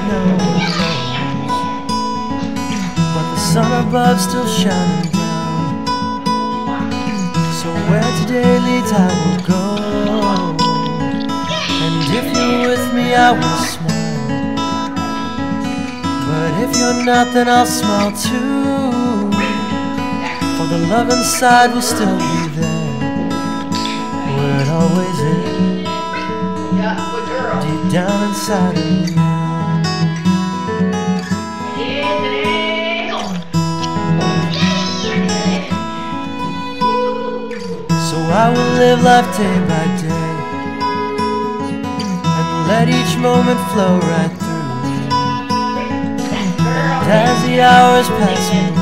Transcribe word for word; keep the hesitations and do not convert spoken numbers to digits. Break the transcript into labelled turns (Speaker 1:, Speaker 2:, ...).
Speaker 1: no one knows, but the sun above still shining down. So where today leads I will go, and if you're with me I will smile, but if you're not then I'll smile too, for the love inside will still be there, where it always is, deep down inside of you. So I will live life day by day, and let each moment flow right through. And as the hours pass me